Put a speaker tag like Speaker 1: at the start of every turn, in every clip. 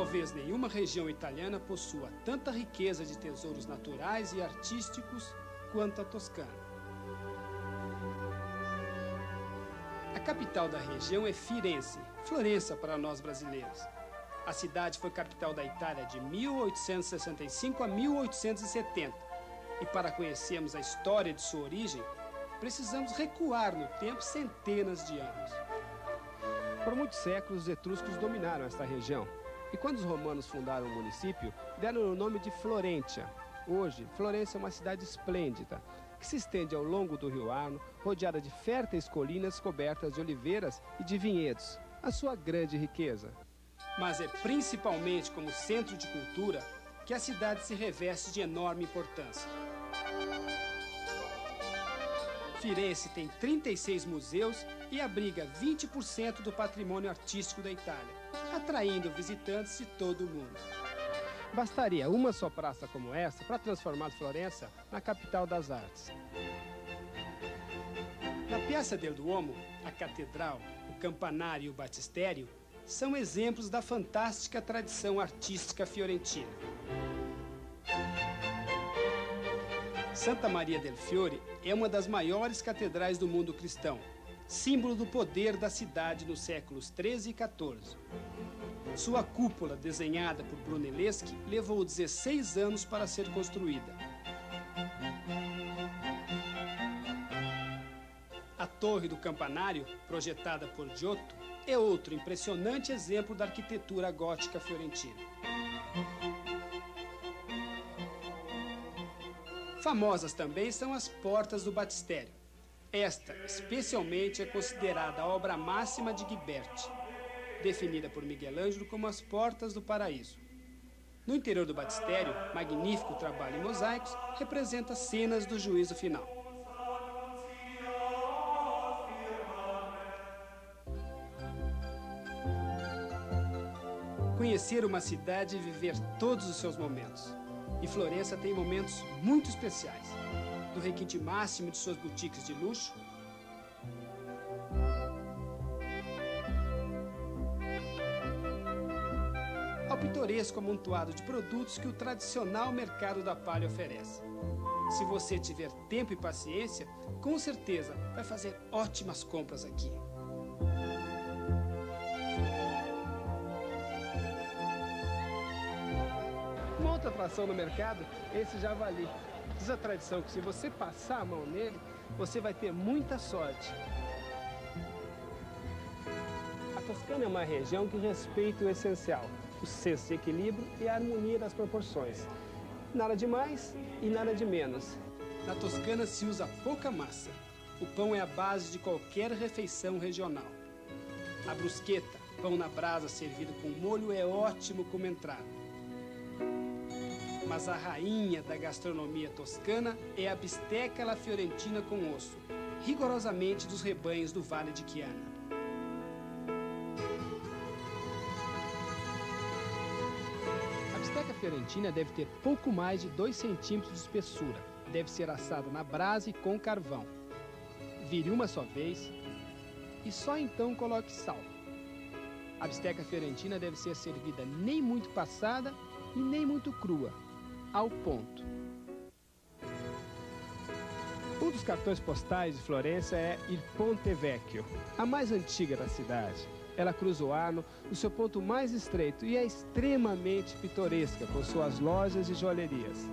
Speaker 1: Talvez nenhuma região italiana possua tanta riqueza de tesouros naturais e artísticos quanto a Toscana. A capital da região é Firenze, Florença para nós brasileiros. A cidade foi capital da Itália de 1865 a 1870. E para conhecermos a história de sua origem, precisamos recuar no tempo centenas de anos.
Speaker 2: Por muitos séculos, os etruscos dominaram esta região. E quando os romanos fundaram o município, deram o nome de Florentia. Hoje, Florença é uma cidade esplêndida, que se estende ao longo do rio Arno, rodeada de férteis colinas cobertas de oliveiras e de vinhedos, a sua grande riqueza.
Speaker 1: Mas é principalmente como centro de cultura que a cidade se reveste de enorme importância. Firenze tem 36 museus e abriga 20% do patrimônio artístico da Itália, atraindo visitantes de todo o mundo.
Speaker 2: Bastaria uma só praça como essa para transformar Florença na capital das artes.
Speaker 1: Na Piazza del Duomo, a catedral, o campanário e o batistério são exemplos da fantástica tradição artística fiorentina. Santa Maria del Fiore é uma das maiores catedrais do mundo cristão, símbolo do poder da cidade nos séculos 13 e 14. Sua cúpula, desenhada por Brunelleschi, levou 16 anos para ser construída. A Torre do Campanário, projetada por Giotto, é outro impressionante exemplo da arquitetura gótica fiorentina. Famosas também são as portas do batistério. Esta, especialmente, é considerada a obra máxima de Ghiberti, definida por Miguel Ângelo como as portas do paraíso. No interior do batistério, magnífico trabalho em mosaicos representa cenas do juízo final. Conhecer uma cidade e viver todos os seus momentos. E Florença tem momentos muito especiais, do requinte máximo de suas boutiques de luxo, ao pitoresco amontoado de produtos que o tradicional mercado da palha oferece. Se você tiver tempo e paciência, com certeza vai fazer ótimas compras aqui.
Speaker 2: Uma outra atração no mercado é esse javali. Diz a tradição que se você passar a mão nele, você vai ter muita sorte. A Toscana é uma região que respeita o essencial, o senso de equilíbrio e a harmonia das proporções. Nada de mais e nada de menos.
Speaker 1: Na Toscana se usa pouca massa. O pão é a base de qualquer refeição regional. A bruschetta, pão na brasa servido com molho, é ótimo como entrada. Mas a rainha da gastronomia toscana é a bisteca alla fiorentina com osso, rigorosamente dos rebanhos do Vale de Chiana.
Speaker 2: A bisteca fiorentina deve ter pouco mais de 2 centímetros de espessura. Deve ser assada na brasa e com carvão. Vire uma só vez e só então coloque sal. A bisteca fiorentina deve ser servida nem muito passada e nem muito crua, ao ponto. Um dos cartões postais de Florença é Il Ponte Vecchio, a mais antiga da cidade. Ela cruza o Arno no seu ponto mais estreito e é extremamente pitoresca, com suas lojas e joalherias.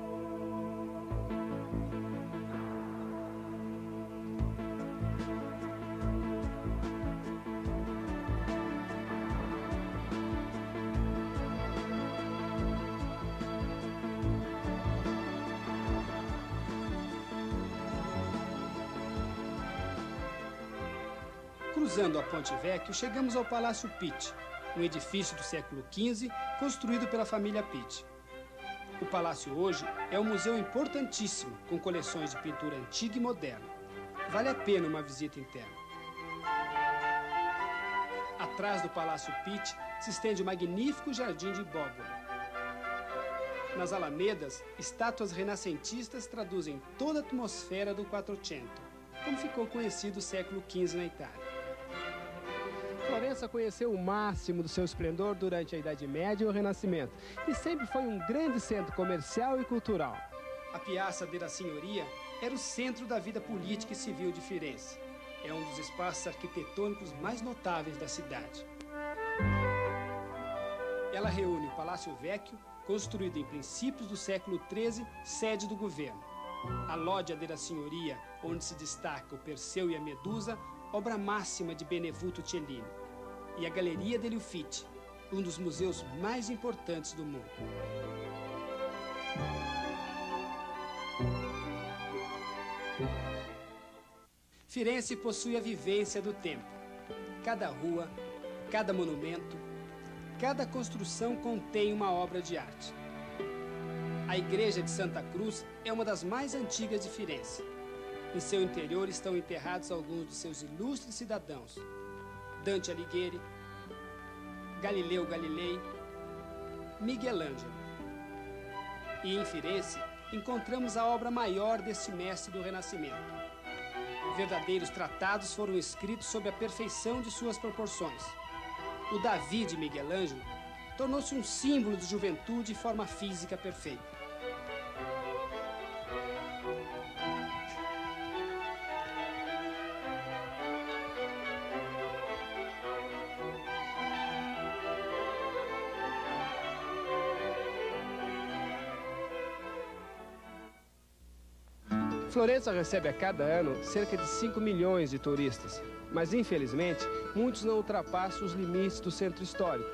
Speaker 1: Cruzando a Ponte Vecchio, chegamos ao Palácio Pitti, um edifício do século XV construído pela família Pitti. O palácio hoje é um museu importantíssimo, com coleções de pintura antiga e moderna. Vale a pena uma visita interna. Atrás do Palácio Pitti se estende o magnífico Jardim de Bóbolo. Nas alamedas, estátuas renascentistas traduzem toda a atmosfera do Quattrocento, como ficou conhecido o século XV na Itália.
Speaker 2: Florença conheceu o máximo do seu esplendor durante a Idade Média e o Renascimento, e sempre foi um grande centro comercial e cultural. A Piazza della Signoria era o centro da vida política e civil de Firenze. É um dos espaços arquitetônicos mais notáveis da cidade. Ela reúne o Palácio Vecchio, construído em princípios do século XIII, sede do governo. A Loggia della Signoria, onde se destaca o Perseu e a Medusa, obra máxima de Benvenuto Cellini. E a Galeria degli Uffizi, um dos museus mais importantes do mundo. Firenze possui a vivência do tempo. Cada rua, cada monumento, cada construção contém uma obra de arte. A Igreja de Santa Cruz é uma das mais antigas de Firenze. Em seu interior estão enterrados alguns de seus ilustres cidadãos: Dante Alighieri, Galileu Galilei, Miguel Ângelo. E em Firenze encontramos a obra maior desse mestre do Renascimento. Verdadeiros tratados foram escritos sobre a perfeição de suas proporções. O Davi de Miguel Ângelo tornou-se um símbolo de juventude e forma física perfeita. Florença recebe a cada ano cerca de 5 milhões de turistas, mas infelizmente muitos não ultrapassam os limites do centro histórico.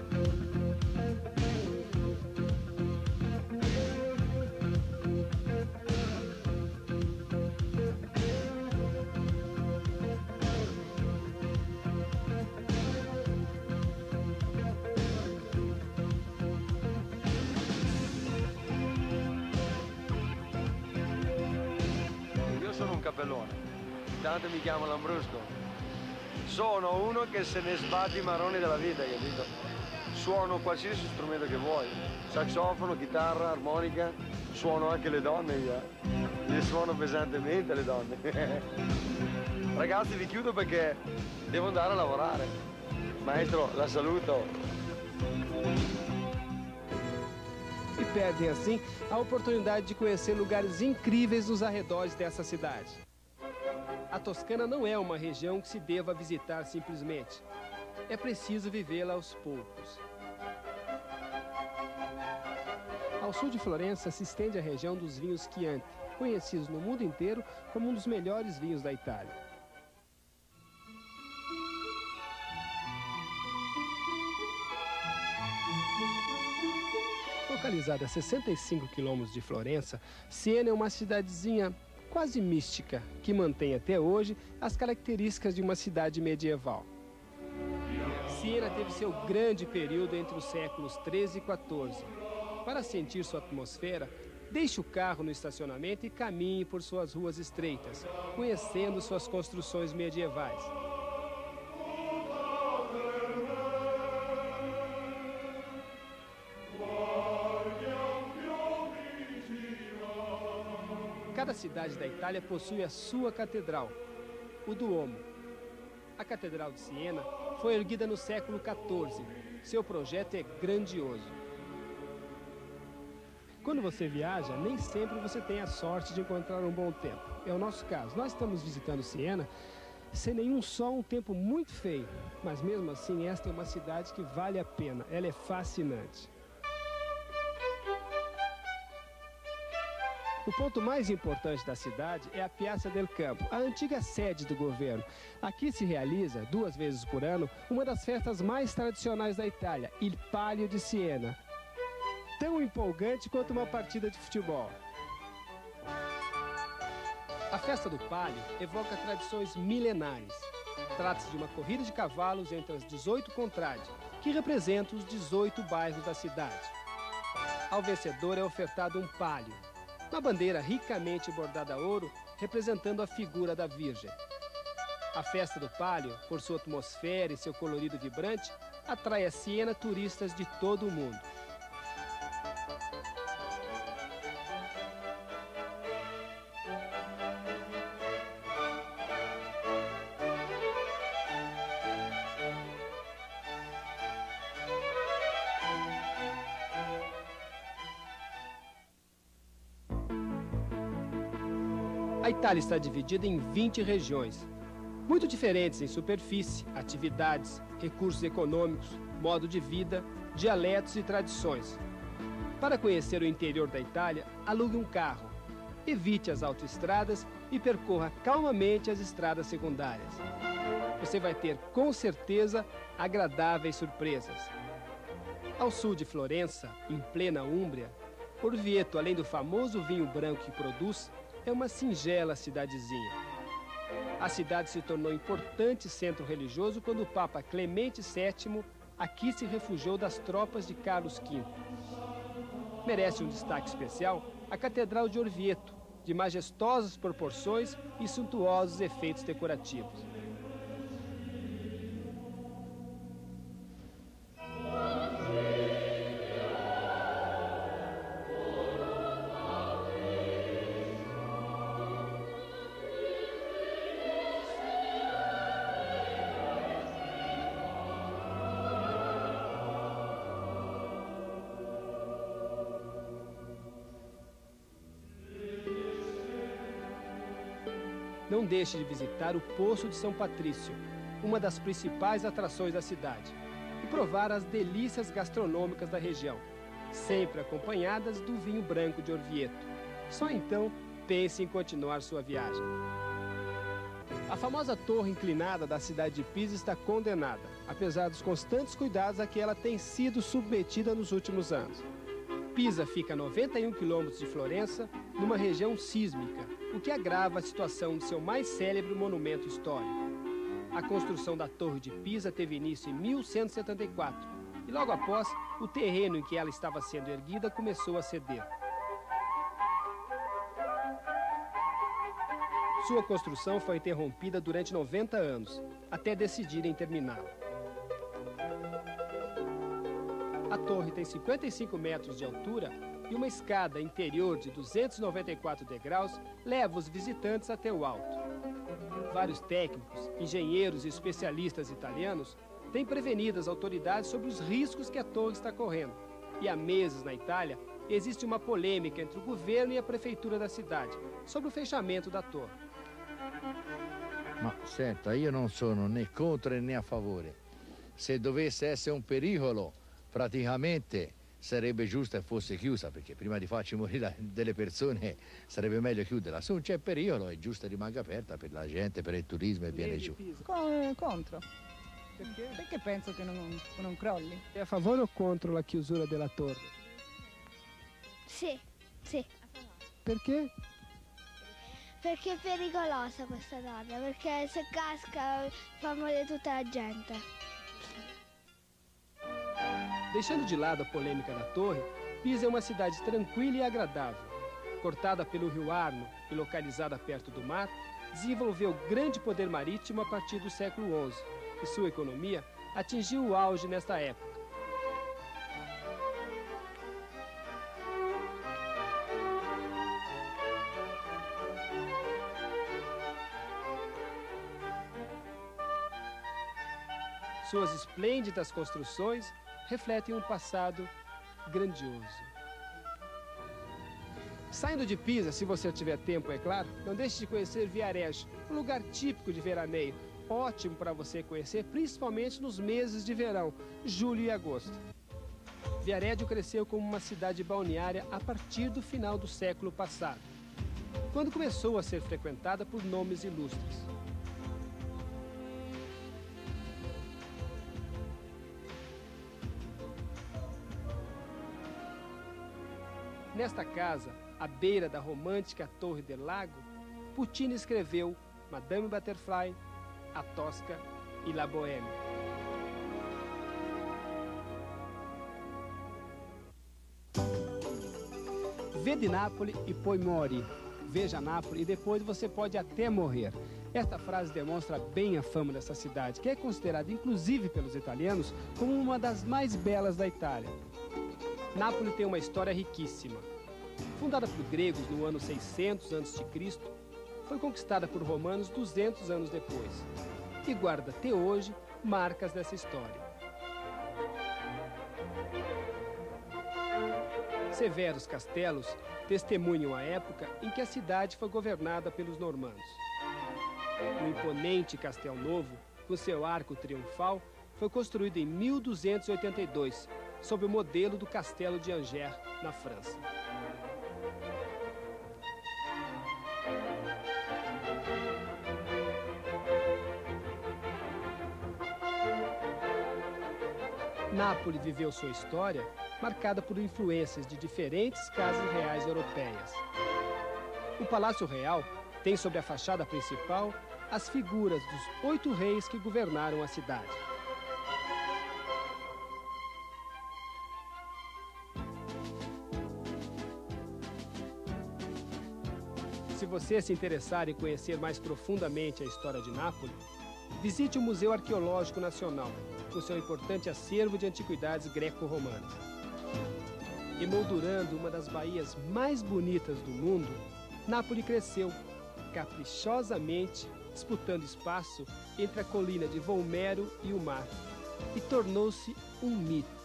Speaker 3: Capellone, tanto mi chiamo Lambrusco. Sono uno che se ne sbatte i marroni della vita, capito? Suono qualsiasi strumento che vuoi, saxofono, chitarra, armonica, suono anche le donne, le suono pesantemente le donne. Ragazzi, vi chiudo perché devo andare a lavorare. Maestro, la saluto.
Speaker 2: E perdem, assim, a oportunidade de conhecer lugares incríveis nos arredores dessa cidade. A Toscana não é uma região que se deva visitar simplesmente. É preciso vivê-la aos poucos. Ao sul de Florença se estende a região dos vinhos Chianti, conhecidos no mundo inteiro como um dos melhores vinhos da Itália. Localizada a 65 quilômetros de Florença, Siena é uma cidadezinha quase mística, que mantém até hoje as características de uma cidade medieval. Siena teve seu grande período entre os séculos 13 e 14. Para sentir sua atmosfera, deixe o carro no estacionamento e caminhe por suas ruas estreitas, conhecendo suas construções medievais. Cada cidade da Itália possui a sua catedral, o Duomo. A Catedral de Siena foi erguida no século XIV. Seu projeto é grandioso. Quando você viaja, nem sempre você tem a sorte de encontrar um bom tempo. É o nosso caso. Nós estamos visitando Siena sem nenhum sol, um tempo muito feio. Mas mesmo assim, esta é uma cidade que vale a pena. Ela é fascinante. O ponto mais importante da cidade é a Piazza del Campo, a antiga sede do governo. Aqui se realiza, 2 vezes por ano, uma das festas mais tradicionais da Itália, Il Palio de Siena. Tão empolgante quanto uma partida de futebol. A festa do Palio evoca tradições milenares. Trata-se de uma corrida de cavalos entre as 18 contrade, que representam os 18 bairros da cidade. Ao vencedor é ofertado um palio, uma bandeira ricamente bordada a ouro, representando a figura da Virgem. A festa do Palio, por sua atmosfera e seu colorido vibrante, atrai a Siena turistas de todo o mundo. A Itália está dividida em 20 regiões, muito diferentes em superfície, atividades, recursos econômicos, modo de vida, dialetos e tradições. Para conhecer o interior da Itália, alugue um carro, evite as autoestradas e percorra calmamente as estradas secundárias. Você vai ter, com certeza, agradáveis surpresas. Ao sul de Florença, em plena Úmbria, Orvieto, além do famoso vinho branco que produz, é uma singela cidadezinha. A cidade se tornou importante centro religioso quando o Papa Clemente VII aqui se refugiou das tropas de Carlos V. Merece um destaque especial a Catedral de Orvieto, de majestosas proporções e suntuosos efeitos decorativos. Não deixe de visitar o Poço de São Patrício, uma das principais atrações da cidade, e provar as delícias gastronômicas da região, sempre acompanhadas do vinho branco de Orvieto. Só então pense em continuar sua viagem. A famosa torre inclinada da cidade de Pisa está condenada, apesar dos constantes cuidados a que ela tem sido submetida nos últimos anos. Pisa fica a 91 quilômetros de Florença, numa região sísmica, o que agrava a situação de seu mais célebre monumento histórico. A construção da Torre de Pisa teve início em 1174 e logo após, o terreno em que ela estava sendo erguida começou a ceder. Sua construção foi interrompida durante 90 anos, até decidirem terminá-la. A torre tem 55 metros de altura e uma escada interior de 294 degraus leva os visitantes até o alto. Vários técnicos, engenheiros e especialistas italianos têm prevenido as autoridades sobre os riscos que a torre está correndo. E há meses na Itália existe uma polêmica entre o governo e a prefeitura da cidade sobre o fechamento da torre.
Speaker 4: Ma senta, io non sono né contro né a favore. Se dovesse essere un pericolo, praticamente sarebbe giusto che fosse chiusa, perché prima di farci morire delle persone sarebbe meglio chiuderla. Se non c'è pericolo è giusto che rimanga aperta per la gente, per il turismo e viene giù.
Speaker 5: Contro. Perché? Perché penso che non crolli.
Speaker 2: È a favore o contro la chiusura della torre?
Speaker 6: Sì, sì.
Speaker 2: Perché?
Speaker 6: Perché è pericolosa questa torre, perché se casca fa morire tutta la gente.
Speaker 2: Deixando de lado a polêmica da torre, Pisa é uma cidade tranquila e agradável. Cortada pelo rio Arno e localizada perto do mar, desenvolveu grande poder marítimo a partir do século XI, e sua economia atingiu o auge nesta época. Suas esplêndidas construções refletem um passado grandioso. Saindo de Pisa, se você tiver tempo, é claro, não deixe de conhecer Viareggio, um lugar típico de veraneio, ótimo para você conhecer, principalmente nos meses de verão, julho e agosto. Viareggio cresceu como uma cidade balneária a partir do final do século passado, quando começou a ser frequentada por nomes ilustres. Nesta casa, à beira da romântica Torre del Lago, Puccini escreveu Madame Butterfly, A Tosca e La Bohème. Vede Nápoles e poi mori. Veja Nápoles e depois você pode até morrer. Esta frase demonstra bem a fama dessa cidade, que é considerada, inclusive pelos italianos, como uma das mais belas da Itália. Nápoles tem uma história riquíssima. Fundada por gregos no ano 600 a.C., foi conquistada por romanos 200 anos depois e guarda até hoje marcas dessa história. Severos castelos testemunham a época em que a cidade foi governada pelos normandos. O imponente Castelo Novo, com seu arco triunfal, foi construído em 1282, sob o modelo do Castelo de Angers, na França. Nápoles viveu sua história marcada por influências de diferentes casas reais europeias. O Palácio Real tem sobre a fachada principal as figuras dos 8 reis que governaram a cidade. Se você se interessar em conhecer mais profundamente a história de Nápoles, visite o Museu Arqueológico Nacional, com seu importante acervo de antiguidades greco-romanas. Emoldurando uma das baías mais bonitas do mundo, Nápoles cresceu, caprichosamente disputando espaço entre a colina de Volmero e o mar, e tornou-se um mito.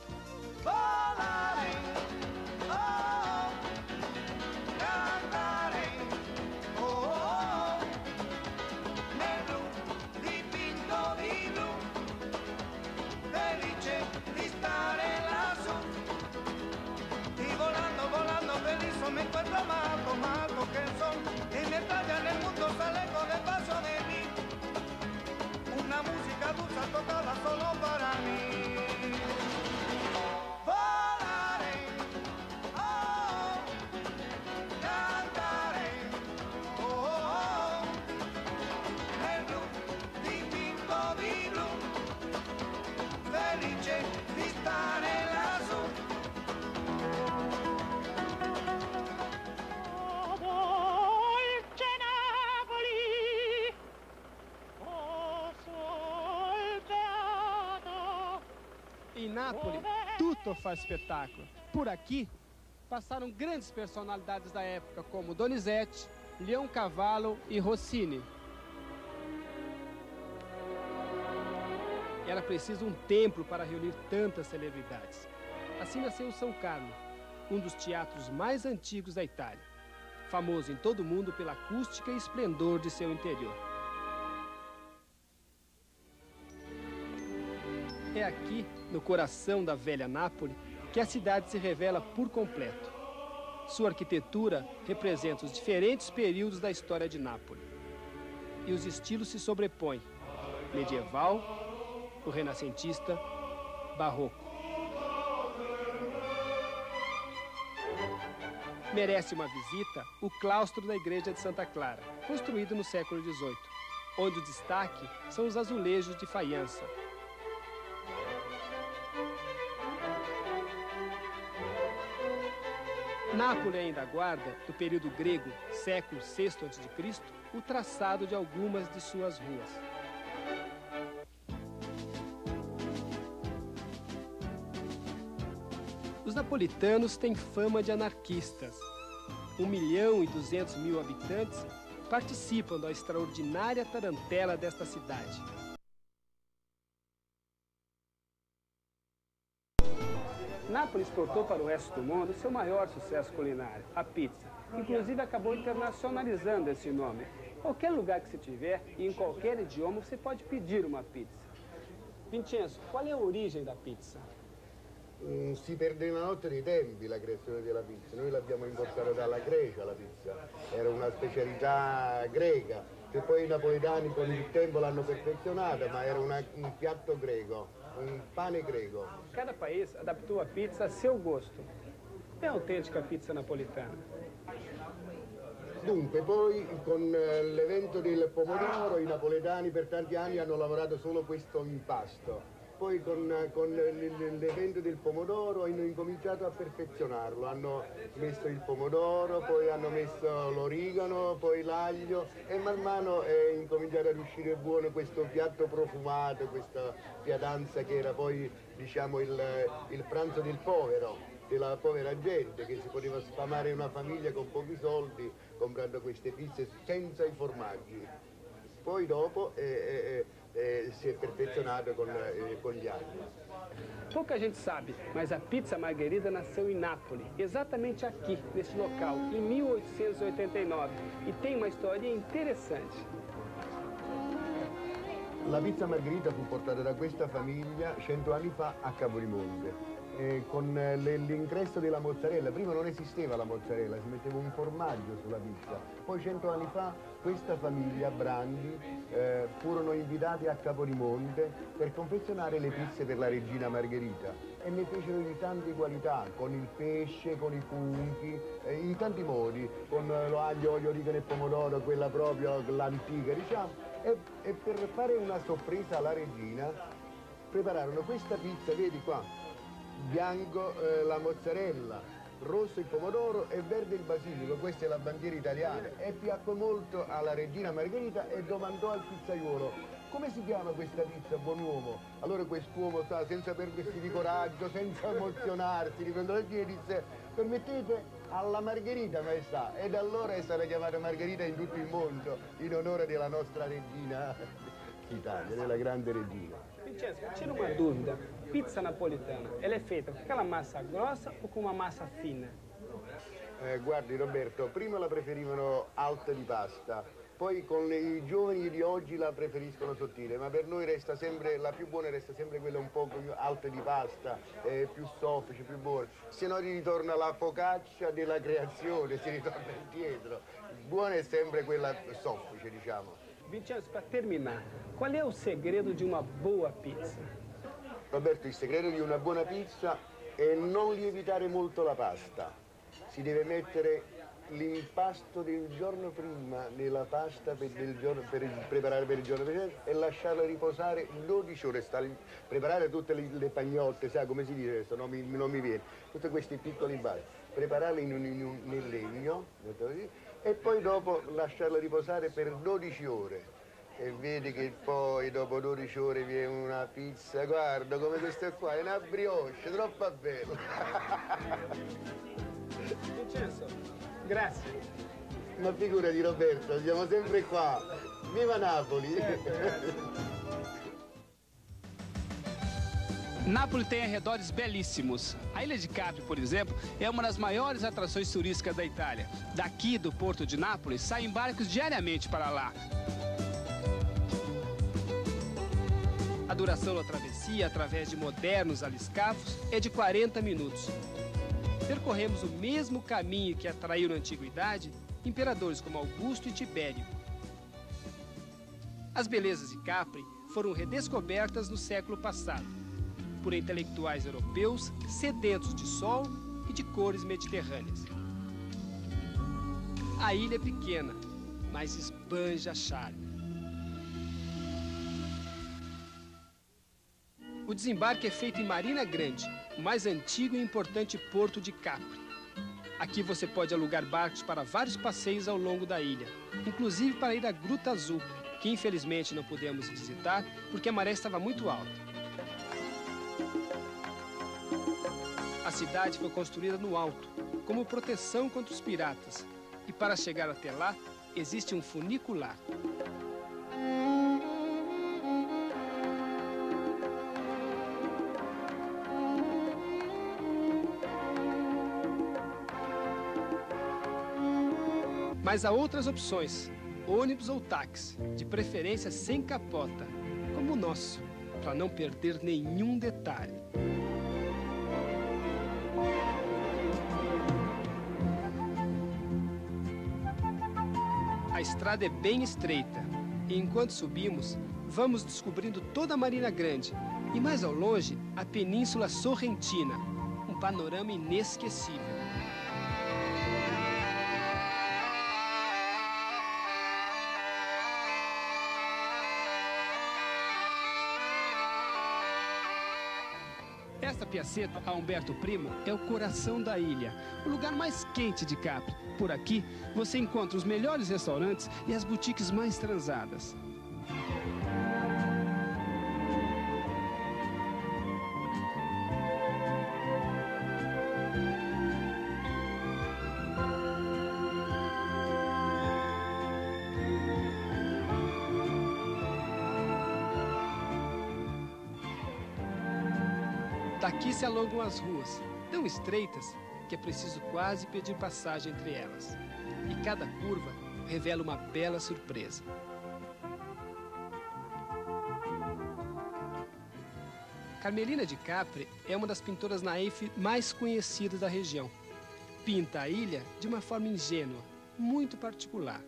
Speaker 7: Me encuentro amado que son y me talla en el mundo sale con el paso de mí una música dulce tocada solo para mí. Volaré, oh, cantaré, oh, oh, nel blu dipinto di blu, felice di stare lassù.
Speaker 2: Em Nápoles, tudo faz espetáculo. Por aqui, passaram grandes personalidades da época, como Donizetti, Leoncavallo e Rossini. Era preciso um templo para reunir tantas celebridades. Assim nasceu o São Carlo, um dos teatros mais antigos da Itália, famoso em todo o mundo pela acústica e esplendor de seu interior. É aqui, no coração da velha Nápoles, que a cidade se revela por completo. Sua arquitetura representa os diferentes períodos da história de Nápoles. E os estilos se sobrepõem: medieval, o renascentista, barroco. Merece uma visita o claustro da Igreja de Santa Clara, construído no século XVIII, onde o destaque são os azulejos de faiança. Nápoles ainda guarda, do período grego, século VI a.C., o traçado de algumas de suas ruas. Os napolitanos têm fama de anarquistas. 1.200.000 habitantes participam da extraordinária tarantela desta cidade. Nápoles exportou para o resto do mundo seu maior sucesso culinário, a pizza. Inclusive acabou internacionalizando esse nome. Qualquer lugar que você tiver e em qualquer idioma você pode pedir uma pizza. Vincenzo, qual é a origem da pizza?
Speaker 8: Si perde una notte dei tempi la creazione della pizza. Noi l'abbiamo importata dalla Grecia la pizza. Era una specialità greca che poi i napoletani con il tempo l'hanno perfezionata, ma era un piatto greco, un pane greco.
Speaker 2: Cada país adaptou a pizza a seu gosto. É a autêntica pizza napolitana.
Speaker 8: Dunque, poi con l'evento del pomodoro i napoletani per tanti anni hanno lavorato solo questo impasto. Poi con l'evento del pomodoro hanno incominciato a perfezionarlo, hanno messo il pomodoro, poi hanno messo l'origano, poi l'aglio e man mano è incominciato ad uscire buono questo piatto profumato, questa pietanza che era poi diciamo il pranzo del povero, della povera gente che si poteva sfamare una famiglia con pochi soldi comprando queste pizze senza i formaggi. Poi dopo si è perfezionato con gli anni.
Speaker 1: Pouca gente sabe, mas a pizza margherita nasceu em Nápoles, exatamente aqui, nesse local, em 1889, e tem uma historinha interessante.
Speaker 8: La pizza margherita fu portata da questa famiglia 100 anni fa a Capodimonte. Con l'ingresso della mozzarella, prima non esisteva la mozzarella, si metteva un formaggio sulla pizza. Poi 100 anni fa questa famiglia, Brandi, furono invitati a Capodimonte per confezionare le pizze per la regina Margherita e ne fecero di tante qualità, con il pesce, con i funghi, in tanti modi, con l'aglio, olio, origano e pomodoro, quella proprio, l'antica, diciamo. E per fare una sorpresa alla regina prepararono questa pizza, vedi qua, bianco la mozzarella, rosso il pomodoro e verde il basilico, questa è la bandiera italiana, e piacque molto alla regina Margherita e domandò al pizzaiolo: come si chiama questa pizza, buon uomo? Allora quest'uomo, senza perdersi di coraggio, senza emozionarsi, riprendendo la e disse: permettete, alla Margherita, maestà. E da allora è stata chiamata Margherita in tutto il mondo, in onore della nostra regina d'Italia, della grande regina.
Speaker 1: Vincenzo, tira uma dúvida. Pizza napolitana, ela é feita com aquela massa grossa ou com uma massa fina?
Speaker 8: Guardi Roberto, prima la preferivano alta di pasta, poi con i giovani di oggi la preferiscono sottile, ma per noi resta sempre, la più buona resta sempre quella un po' più alta di pasta, più soffice, più buona. Se no ritorna la focaccia della creazione, si ritorna indietro. Buona è sempre quella soffice, diciamo.
Speaker 1: Vincenzo, para terminar, qual é o segredo de uma boa pizza?
Speaker 8: Roberto, il segreto di una buona pizza è non lievitare molto la pasta. Si deve mettere l'impasto del giorno prima nella pasta per preparare per il giorno precedente e lasciarla riposare 12 ore. Preparare tutte le pagnotte, sai come si dice adesso, non mi viene. Tutti questi piccoli impasti. Prepararle nel legno e poi dopo lasciarla riposare per 12 ore. E vedi che poi dopo 12 ore viene una pizza, guarda come questa qua, è una brioche, troppo bella.
Speaker 1: Vincenzo, grazie.
Speaker 8: Ma figurati Roberto, siamo sempre qua. Viva Napoli!
Speaker 2: Nápoles tem arredores belíssimos. A Ilha de Capri, por exemplo, é uma das maiores atrações turísticas da Itália. Daqui do porto de Nápoles saem barcos diariamente para lá. A duração da travessia, através de modernos aliscafos, é de 40 minutos. Percorremos o mesmo caminho que atraiu na antiguidade imperadores como Augusto e Tibério. As belezas de Capri foram redescobertas no século passado, por intelectuais europeus sedentos de sol e de cores mediterrâneas. A ilha é pequena, mas esbanja charme. O desembarque é feito em Marina Grande, o mais antigo e importante porto de Capri. Aqui você pode alugar barcos para vários passeios ao longo da ilha, inclusive para ir à Gruta Azul, que infelizmente não pudemos visitar porque a maré estava muito alta. A cidade foi construída no alto, como proteção contra os piratas, e para chegar até lá existe um funicular. Mas há outras opções, ônibus ou táxi, de preferência sem capota, como o nosso, para não perder nenhum detalhe. A estrada é bem estreita, e enquanto subimos, vamos descobrindo toda a Marina Grande, e mais ao longe, a Península Sorrentina, um panorama inesquecível. Esta piaceta, a Umberto Primo, é o coração da ilha, o lugar mais quente de Capri. Por aqui, você encontra os melhores restaurantes e as boutiques mais transadas.
Speaker 1: Aqui se alongam as ruas, tão estreitas que é preciso quase pedir passagem entre elas. E cada curva revela uma bela surpresa. Carmelina de Capri é uma das pintoras naif mais conhecidas da região. Pinta a ilha de uma forma ingênua, muito particular.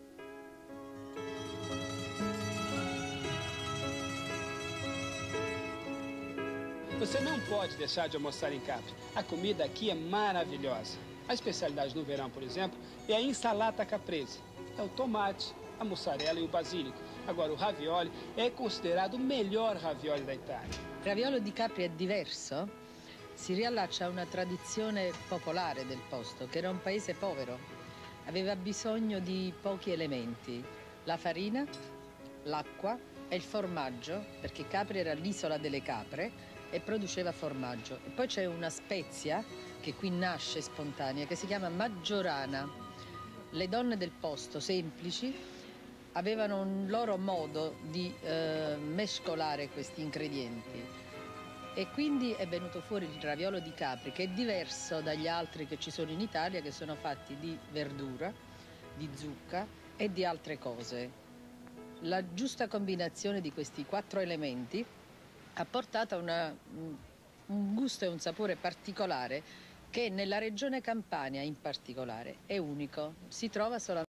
Speaker 1: Você não pode deixar de almoçar em Capri. A comida aqui é maravilhosa. A especialidade no verão, por exemplo, é a insalata caprese. É o tomate, a mussarela e o basílico. Agora, o ravioli é considerado o melhor ravioli da Itália.
Speaker 9: Il raviolo di Capri è diverso, si riallaccia a una tradizione popolare del posto, che era un paese povero. Aveva bisogno di pochi elementi, la farina, l'acqua e il formaggio, perché Capri era l'isola delle capre e produceva formaggio. E poi c'è una spezia che qui nasce spontanea, che si chiama maggiorana. Le donne del posto, semplici, avevano un loro modo di mescolare questi ingredienti e quindi è venuto fuori il raviolo di Capri, che è diverso dagli altri che ci sono in Italia, che sono fatti di verdura, di zucca e di altre cose. La giusta combinazione di questi 4 elementi ha portato a un gusto e un sapore particolare che nella regione Campania in particolare è unico, si trova solamente